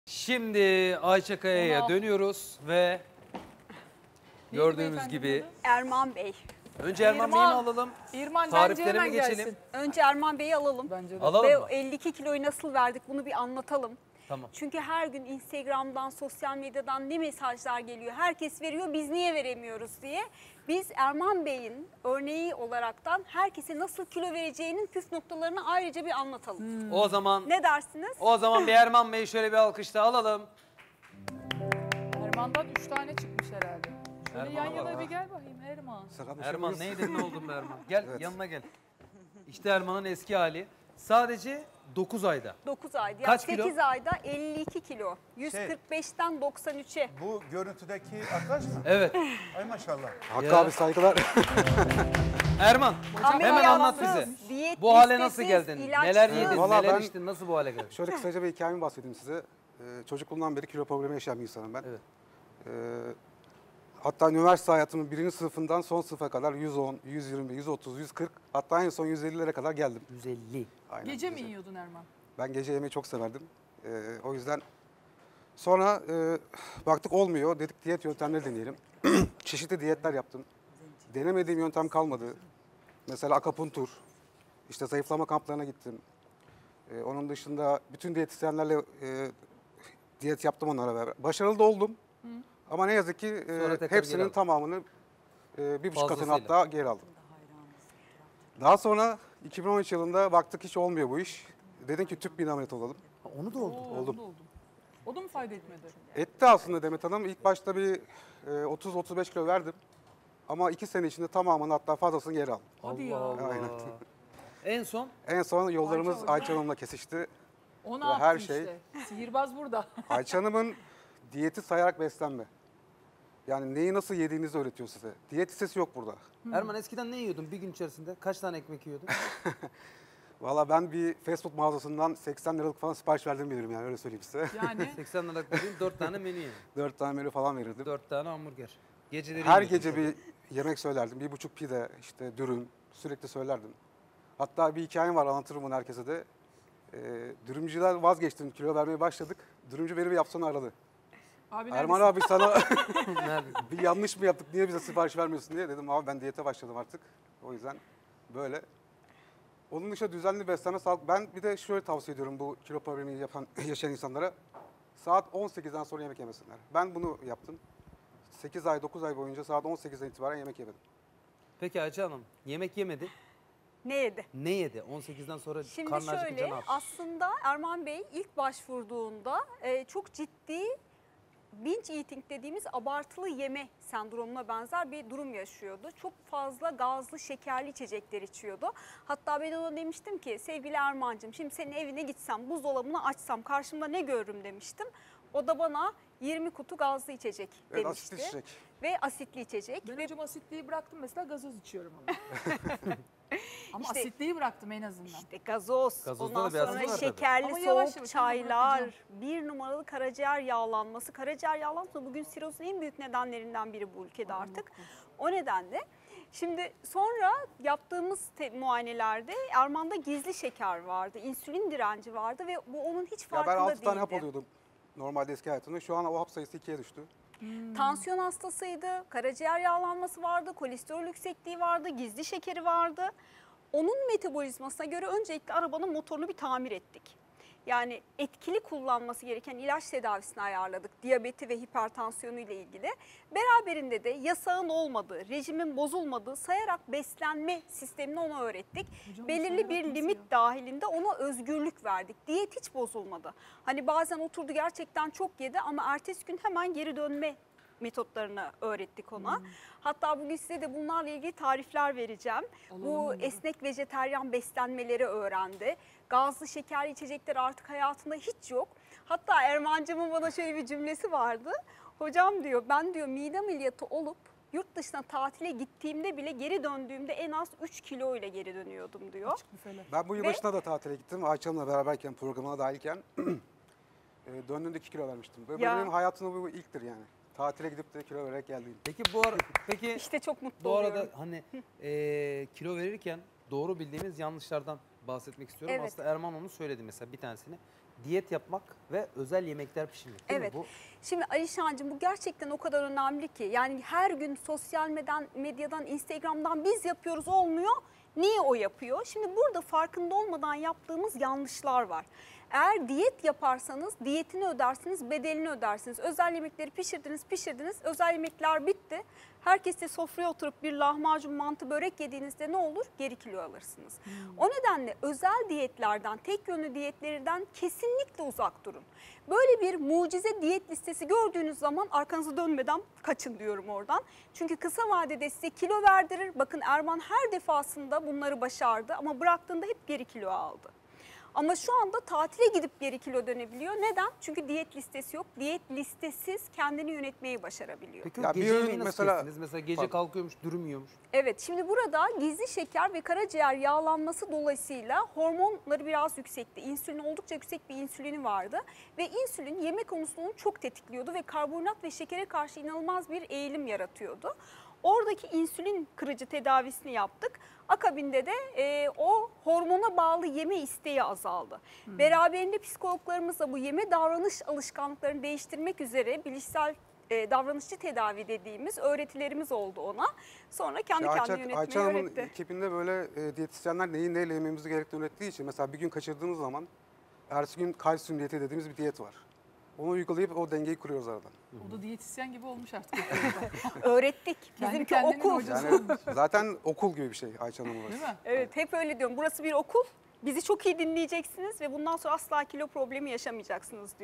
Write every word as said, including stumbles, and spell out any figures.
Şimdi Ayça Kaya'ya dönüyoruz ve gördüğünüz gibi Erman Bey. önce Erman Bey'i mi alalım? İrman Tariflerine mi geçelim? Gelsin. Önce Erman Bey'i alalım. Bence de. Alalım Ve mı? elli iki kiloyu nasıl verdik bunu bir anlatalım. Tamam. Çünkü her gün Instagram'dan, sosyal medyadan ne mesajlar geliyor? Herkes veriyor, biz niye veremiyoruz diye. Biz Erman Bey'in örneği olaraktan herkese nasıl kilo vereceğinin püf noktalarını ayrıca bir anlatalım. Hmm. O zaman Ne dersiniz? o zaman bir Erman Bey'i şöyle bir alkışla alalım. Erman'dan üç tane çıkmış herhalde. Şöyle Erman'a yan yana bak. bir gel bakayım Erman. Erman neydin ne oldun be Erman? Gel Evet. yanına gel. İşte Erman'ın eski hali. Sadece dokuz ayda. dokuz ayda. Yani Kaç kilo? sekiz ayda elli iki kilo. yüz kırk beşten doksan üçe. Bu görüntüdeki arkadaş mı? Evet. Ay maşallah. Hakkı Ya. abi saygılar. Erman hemen anlat Ameliyatsız, bize. diyet Bu hale nasıl listesiz, geldin? ilaçsız. Neler yedin? Vallahi Neler ben- içtin? Nasıl bu hale geldin? Şöyle kısaca bir hikayemi bahsedeyim size. Ee, çocukluğumdan beri kilo problemi yaşayan bir insanım ben. Evet. Ee, hatta üniversite hayatımın birinci sınıfından son sınıfa kadar yüz on, yüz yirmi, yüz otuz, yüz kırk hatta en son yüz ellilere kadar geldim. yüz elli. Aynen, Gece mi gece. yiyordun Erman? Ben gece yemeği çok severdim. Ee, o yüzden sonra e, baktık olmuyor. Dedik diyet yöntemleri deneyelim. Çeşitli diyetler yaptım. Denemediğim yöntem kalmadı. Mesela akapuntur, işte zayıflama kamplarına gittim. Ee, onun dışında bütün diyetisyenlerle e, diyet yaptım onlara beraber. Başarılı da oldum. Hı. Ama ne yazık ki e, Sonra tekrar geri hepsinin aldın. tamamını e, bir buçuk katını Fazlasıyla. hatta geri aldım. Daha sonra iki bin on üç yılında baktık hiç olmuyor bu iş. Dedim ki tüp beyni ameliyatı olalım. Ha, onu da oldu. Oo, Oldum. O da oldu. O da mı fayda etmedi? Etti aslında Demet Hanım. İlk başta bir e, otuz otuz beş kilo verdim. Ama iki sene içinde tamamını hatta fazlasını geri aldım. Hadi ya. Allah Allah. Aynen. En son En son yollarımız Ayça Ayça Hanım'la kesişti. O ne Ve yaptı her işte? şey- Sihirbaz burada. Ayça Hanım'ın diyeti sayarak beslenme. Yani neyi nasıl yediğinizi öğretiyor size. Diyet listesi yok burada. Erman eskiden ne yiyordun bir gün içerisinde? Kaç tane ekmek yiyordun? Valla ben bir fast food mağazasından seksen liralık falan sipariş verdiğimi bilirim yani öyle söyleyeyim size. Yani seksen liralık dediğin dört tane menü yani. dört tane menü falan verirdim. dört tane hamburger. Geceleri Her yiyordun. gece bir yemek söylerdim. Bir buçuk pide, işte dürüm sürekli söylerdim. Hatta bir hikayem var anlatırım bunu herkese de. Ee, dürümcüden vazgeçtim, kilo vermeye başladık. Dürümcü beni bir yapsana aradı. abi Erman neredesin? abi sana Nerede? bir yanlış mı yaptık, niye bize sipariş vermiyorsun diye dedim. Abi ben diyete başladım artık. O yüzden böyle. Onun dışında düzenli beslenme sağlık. Ben bir de şöyle tavsiye ediyorum bu kilo problemi yapan, yaşayan insanlara. Saat on sekizden sonra yemek yemesinler. Ben bunu yaptım. sekiz ay, dokuz ay boyunca saat on sekizden itibaren yemek yemedim. Peki Ayça Hanım yemek yemedi. Ne yedi? Ne yedi? on sekizden sonra Şimdi karnı acıkınca ne şöyle yaptı? aslında Erman Bey ilk başvurduğunda e, çok ciddi binge eating dediğimiz abartılı yeme sendromuna benzer bir durum yaşıyordu. Çok fazla gazlı şekerli içecekler içiyordu. Hatta ben ona demiştim ki sevgili Erman'cığım şimdi senin evine gitsem buzdolabını açsam karşımda ne görürüm demiştim. O da bana yirmi kutu gazlı içecek Evet, demişti. asitli içecek. Ve asitli içecek. Ben Ve hocam asitliği bıraktım mesela gazoz içiyorum ama. Ama İşte- asitliği bıraktım en azından. İşte gazoz, Gazozda ondan da bir sonra asit var tabii. şekerli Ama soğuk yavaş yavaş çaylar, bırakacağım. bir numaralı karaciğer yağlanması. Karaciğer yağlanması bugün sirozun en büyük nedenlerinden biri bu ülkede artık. O nedenle şimdi sonra yaptığımız te- muayenelerde Erman'da gizli şeker vardı, insülin direnci vardı ve bu onun hiç Ya farkında ben altı değildi. tane hap alıyordum normalde eski hayatımda. Şu an o hap sayısı ikiye düştü. Tansiyon hastasıydı, karaciğer yağlanması vardı, kolesterol yüksekliği vardı, gizli şekeri vardı. Onun metabolizmasına göre öncelikle arabanın motorunu bir tamir ettik. Yani etkili kullanması gereken ilaç tedavisini ayarladık. Diyabeti ve hipertansiyonu ile ilgili. Beraberinde de yasağın olmadığı, rejimin bozulmadığı sayarak beslenme sistemini ona öğrettik. Hocam, Belirli sayarak bir nasıl limit ya? dahilinde ona özgürlük verdik. Diyet hiç bozulmadı. Hani bazen oturdu gerçekten çok yedi ama ertesi gün hemen geri dönme metotlarını öğrettik ona. Hmm. Hatta bugün size de bunlarla ilgili tarifler vereceğim. Alalım Bu onları. esnek vejeteryan beslenmeleri öğrendi. Gazlı şekerli içecekler artık hayatında hiç yok. Hatta Erman'cığımın bana şöyle bir cümlesi vardı. Hocam diyor ben diyor mide ameliyatı olup yurt dışına tatile gittiğimde bile geri döndüğümde en az üç kilo ile geri dönüyordum diyor. Açık büfeler. Ben bu Ve- yılbaşına da tatile gittim. Ayça Hanım'la beraberken, programına dahilken e, döndüğümde iki kilo vermiştim. Böyle Ya. benim hayatımda bu ilktir yani. Tatile gidip de kilo vererek geldiğim. Peki bu ara, peki İşte çok mutlu bu arada oluyorum. hani e, kilo verirken doğru bildiğimiz yanlışlardan bahsetmek istiyorum. Evet. Aslında Erman onu söyledi mesela bir tanesini. diyet yapmak ve özel yemekler pişirmek değil Evet. mi? Bu Şimdi Alişancığım bu gerçekten o kadar önemli ki. Yani her gün sosyal medyadan, medyadan, Instagram'dan biz yapıyoruz olmuyor. Niye o yapıyor? Şimdi burada farkında olmadan yaptığımız yanlışlar var. Eğer diyet yaparsanız diyetini ödersiniz, bedelini ödersiniz. Özel yemekleri pişirdiniz, pişirdiniz. Özel yemekler bitti. Herkes de sofraya oturup bir lahmacun, mantı, börek yediğinizde ne olur? Geri kilo alırsınız. O nedenle özel diyetlerden, tek yönlü diyetlerden kesinlikle uzak durun. Böyle bir mucize diyet listesi gördüğünüz zaman arkanızı dönmeden kaçın diyorum oradan. Çünkü kısa vadede size kilo verdirir. Bakın Erman her defasında bunları başardı ama bıraktığında hep geri kilo aldı. Ama şu anda tatile gidip geri kilo dönebiliyor. Neden? Çünkü diyet listesi yok. Diyet listesiz kendini yönetmeyi başarabiliyor. peki o Ya bir gece öğün yemeği nasıl mesela- kestiniz? Mesela gece Pardon. kalkıyormuş, dürüm yiyormuş. Evet, şimdi burada gizli şeker ve karaciğer yağlanması dolayısıyla hormonları biraz yüksekti. İnsülin oldukça yüksek bir insülini vardı ve insülin yemek konusunda onu çok tetikliyordu ve karbonhidrat ve şekere karşı inanılmaz bir eğilim yaratıyordu. Oradaki insülin kırıcı tedavisini yaptık. Akabinde de e, o hormona bağlı yeme isteği azaldı. Hmm. Beraberinde psikologlarımızla bu yeme davranış alışkanlıklarını değiştirmek üzere bilişsel e, davranışçı tedavi dediğimiz öğretilerimiz oldu ona. Sonra kendi Ya kendini Ayça, yönetmeyi Ayça Hanım'ın öğretti. ekibinde böyle e, diyetisyenler neyi neyle yememizi gerektiğini öğrettiği için mesela bir gün kaçırdığımız zaman ertesi gün kalsiyum diyeti dediğimiz bir diyet var. Onu uygulayıp o dengeyi kuruyoruz aradan. O da diyetisyen gibi olmuş artık. Öğrettik. Kendi Bizimki kendinin okul. hocası. Yani zaten okul gibi bir şey Ayça Hanım'ın. Değil mi? Evet, hep öyle diyorum. Burası bir okul. Bizi çok iyi dinleyeceksiniz ve bundan sonra asla kilo problemi yaşamayacaksınız diyor.